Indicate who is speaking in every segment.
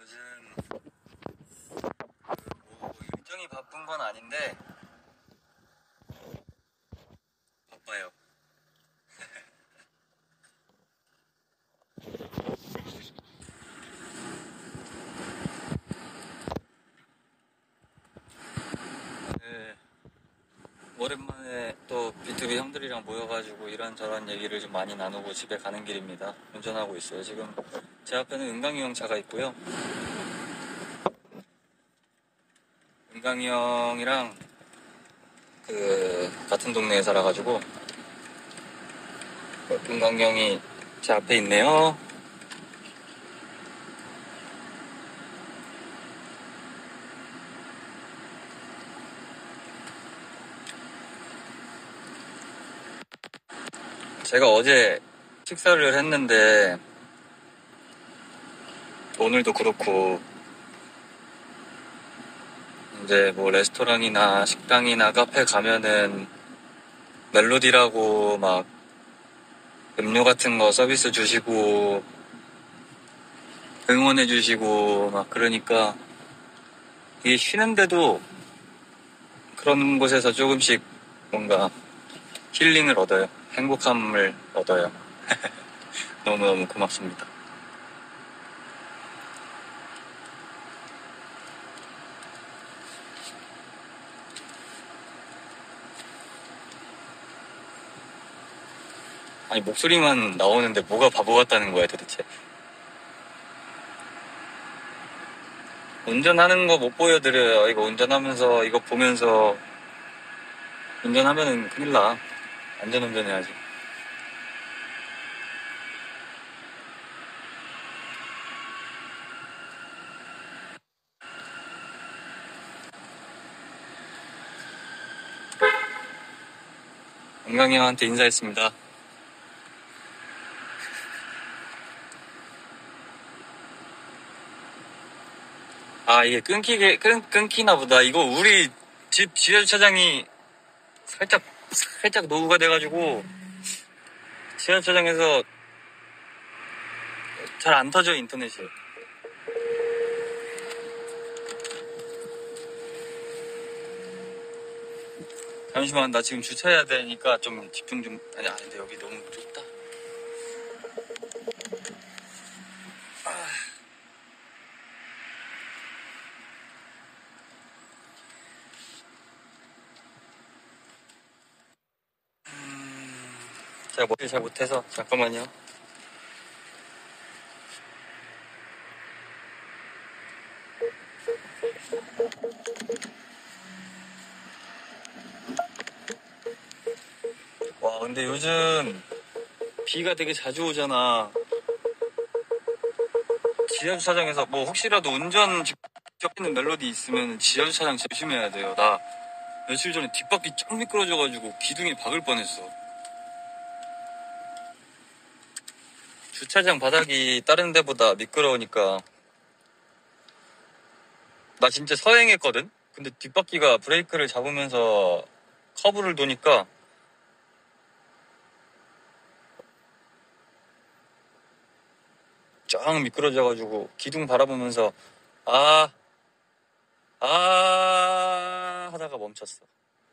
Speaker 1: 요즘 뭐 일정이 바쁜 건 아닌데 바빠요. 네, 오랜만에 또 B2B 형들이랑 모여가지고 이런저런 얘기를 좀 많이 나누고 집에 가는 길입니다. 운전하고 있어요. 지금 제 앞에는 은강이 형 차가 있고요. 은강이 형이랑 같은 동네에 살아가지고 은강이 형이 제 앞에 있네요. 제가 어제 식사를 했는데 오늘도 그렇고 이제 뭐 레스토랑이나 식당이나 카페 가면은 멜로디라고 막 음료 같은 거 서비스 주시고 응원해 주시고 막 그러니까 이게 쉬는데도 그런 곳에서 조금씩 뭔가 힐링을 얻어요. 행복함을 얻어요. 너무너무 고맙습니다. 아니 목소리만 나오는데 뭐가 바보 같다는 거야 도대체. 운전하는 거 못 보여드려요. 이거 운전하면서 이거 보면서 운전하면은 큰일 나. 안전운전 해야지. 은강이 형한테 인사했습니다. 아, 이게 끊기나 보다. 이거 우리 집 지하주차장이 살짝 노후가 돼가지고, 지하주차장에서 잘 안 터져, 인터넷이. 잠시만, 나 지금 주차해야 되니까 좀 집중 좀, 아니, 근데 여기 너무 좁다. 제가 머리를 잘 못해서, 잠깐만요. 와, 근데 요즘 비가 되게 자주 오잖아. 지하주차장에서 뭐 혹시라도 운전 직접 있는 멜로디 있으면 지하주차장 조심해야 돼요. 나 며칠 전에 뒷바퀴 쫙 미끄러져가지고 기둥에 박을 뻔했어. 주차장 바닥이 다른 데보다 미끄러우니까 나 진짜 서행했거든? 근데 뒷바퀴가 브레이크를 잡으면서 커브를 도니까 쫙 미끄러져가지고 기둥 바라보면서 아, 하다가 멈췄어.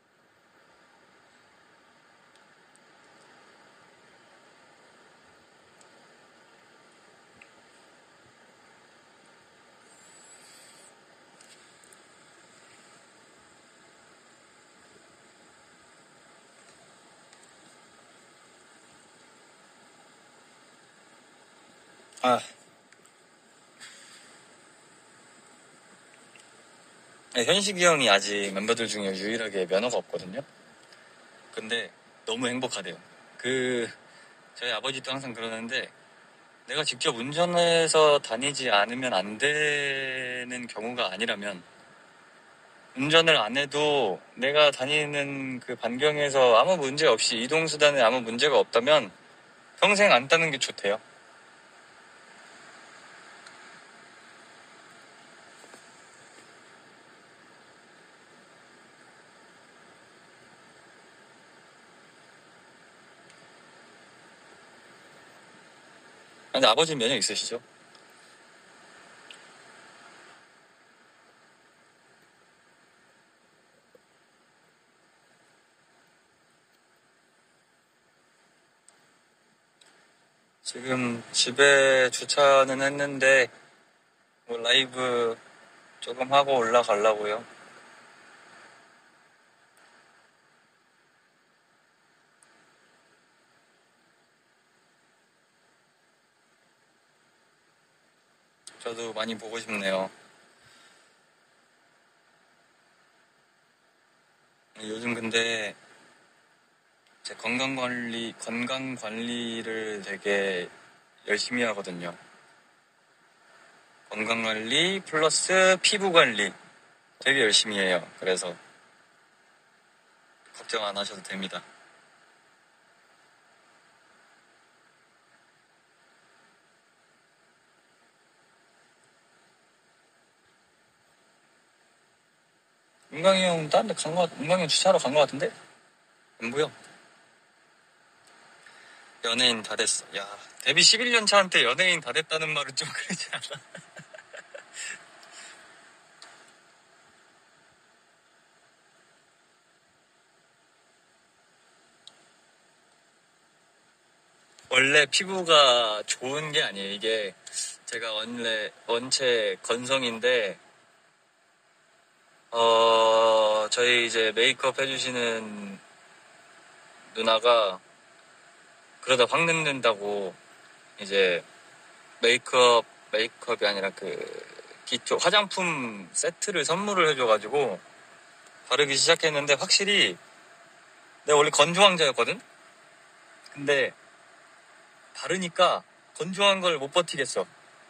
Speaker 1: 아, 현식이 형이 아직 멤버들 중에 유일하게 면허가 없거든요. 근데 너무 행복하대요. 저희 아버지도 항상 그러는데 내가 직접 운전해서 다니지 않으면 안 되는 경우가 아니라면 운전을 안 해도 내가 다니는 그 반경에서 아무 문제 없이 이동수단에 아무 문제가 없다면 평생 안 타는 게 좋대요. 근데 아버지는 면허 있으시죠? 지금 집에 주차는 했는데 뭐 라이브 조금 하고 올라가려고요. 저도 많이 보고 싶네요. 요즘 근데 제 건강 관리를 되게 열심히 하거든요. 건강 관리 플러스 피부 관리 되게 열심히 해요. 그래서 걱정 안 하셔도 됩니다. 은광이 형 다른 데 은광이 형 주차하러 간 거 같은데? 안 보여. 연예인 다 됐어. 야, 데뷔 11년 차한테 연예인 다 됐다는 말은 좀 그러지 않아? 원래 피부가 좋은 게 아니에요. 이게 제가 원체 건성인데, 저희 이제 메이크업 해주시는 누나가 그러다 확 늙는다고 이제 메이크업이 아니라 기초 화장품 세트를 선물을 해줘가지고 바르기 시작했는데 확실히 내가 원래 건조왕자였거든? 근데 바르니까 건조한 걸 못 버티겠어.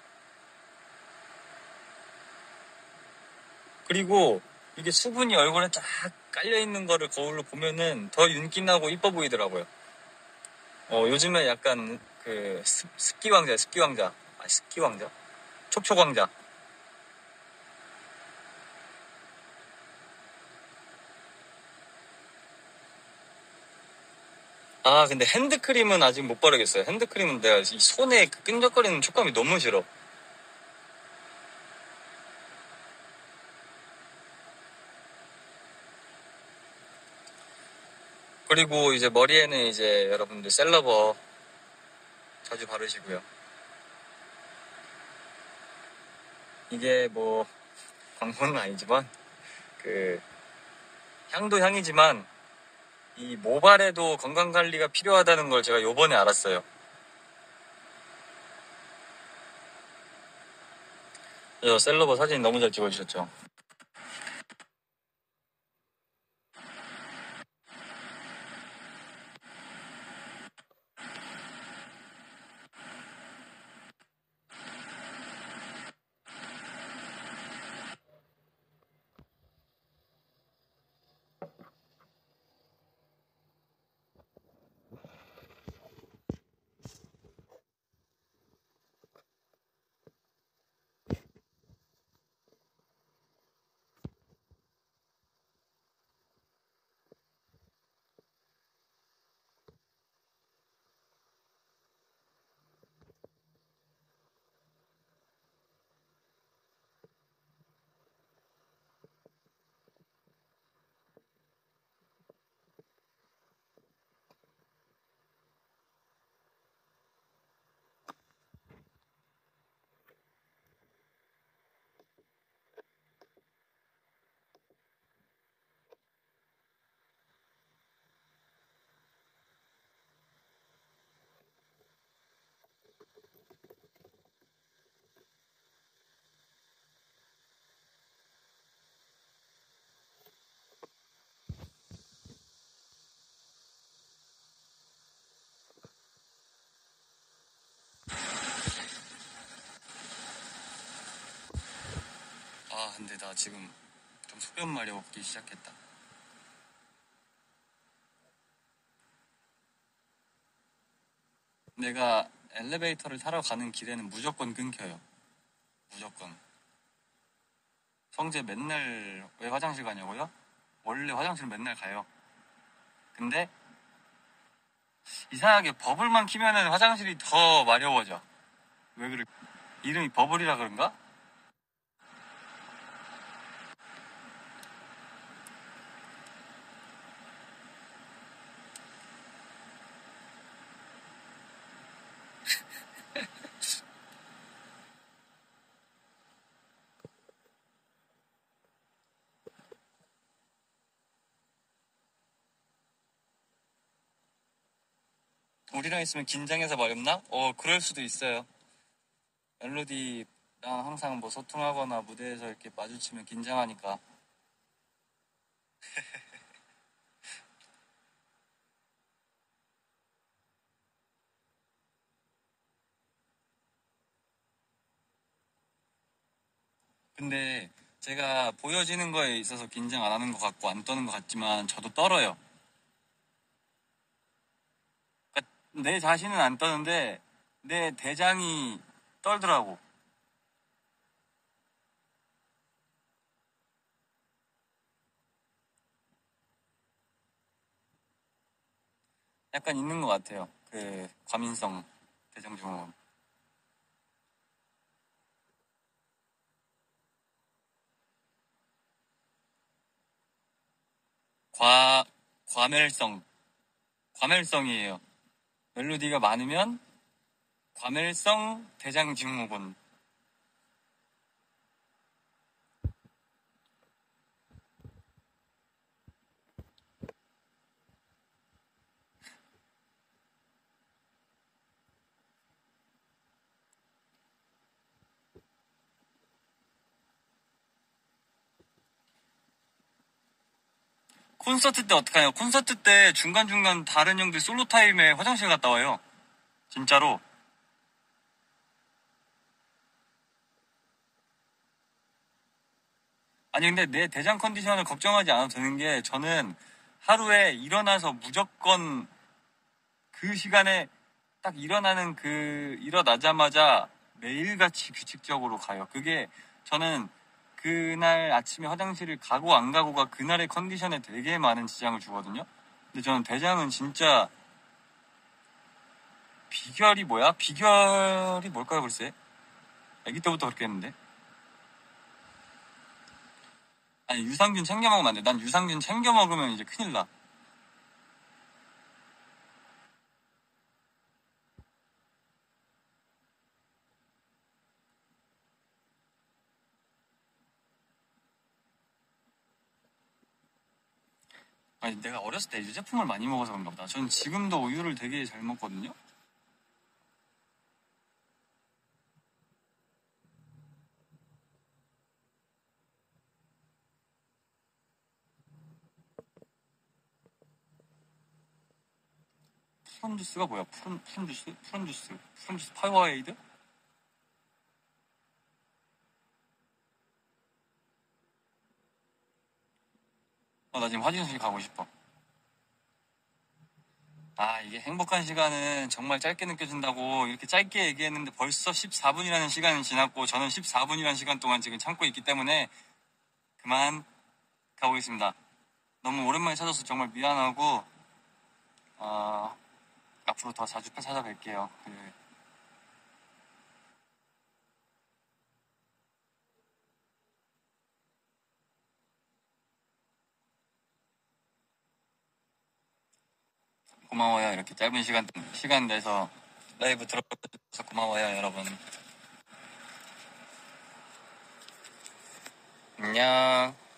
Speaker 1: 그리고 이게 수분이 얼굴에 쫙 깔려있는 거를 거울로 보면은 더 윤기나고 이뻐 보이더라고요. 요즘에 약간 습기왕자. 습기왕자? 촉촉왕자. 아, 근데 핸드크림은 아직 못 바르겠어요. 핸드크림은 내가 이 손에 끈적거리는 촉감이 너무 싫어. 그리고 이제 머리에는 이제 여러분들 셀러버 자주 바르시고요. 이게 뭐 광고는 아니지만 향도 향이지만 이 모발에도 건강관리가 필요하다는 걸 제가 요번에 알았어요. 저 셀러버 사진 너무 잘 찍어주셨죠? 아, 근데 나 지금 좀 소변 마려웠기 시작했다. 내가 엘리베이터를 타러 가는 길에는 무조건 끊겨요. 무조건. 성재 맨날 왜 화장실 가냐고요? 원래 화장실 맨날 가요. 근데 이상하게 버블만 키면은 화장실이 더 마려워져. 왜 그래? 이름이 버블이라 그런가? 우리랑 있으면 긴장해서 말없나? 그럴 수도 있어요. 멜로디랑 항상 뭐 소통하거나 무대에서 이렇게 마주치면 긴장하니까. 근데 제가 보여지는 거에 있어서 긴장 안 하는 것 같고 안 떠는 것 같지만 저도 떨어요. 그러니까 내 자신은 안 떠는데 내 대장이 떨더라고. 약간 있는 것 같아요. 그 과민성 대장증후군. 과 과멸성 과멸성이에요. 멜로디가 많으면 과멸성 대장증후군. 콘서트 때 어떡하냐? 콘서트 때 중간중간 다른 형들 솔로 타임에 화장실 갔다 와요. 진짜로. 아니 근데 내 대장 컨디션을 걱정하지 않아도 되는 게 저는 하루에 일어나서 무조건 그 시간에 딱 일어나자마자 매일같이 규칙적으로 가요. 그게 저는 그날 아침에 화장실을 가고 안 가고가 그날의 컨디션에 되게 많은 지장을 주거든요. 근데 저는 대장은 진짜 비결이 뭐야? 비결이 뭘까요, 글쎄? 아기 때부터 그렇게 했는데. 아니, 유산균 챙겨 먹으면 안 돼. 난 유산균 챙겨 먹으면 이제 큰일 나. 아니, 내가 어렸을 때 유제품을 많이 먹어서 그런가 보다. 전 지금도 우유를 되게 잘 먹거든요? 푸른 주스가 뭐야? 푸른 주스? 푸른 주스 파워에이드? 나 지금 화장실 가고 싶어. 아, 이게 행복한 시간은 정말 짧게 느껴진다고 이렇게 짧게 얘기했는데 벌써 14분이라는 시간이 지났고 저는 14분이라는 시간 동안 지금 참고 있기 때문에 그만 가보겠습니다. 너무 오랜만에 찾아서 정말 미안하고, 어, 앞으로 더 자주 찾아뵐게요. 고마워요. 이렇게 짧은 시간 내서 라이브 들어줘서 고마워요, 여러분. 안녕.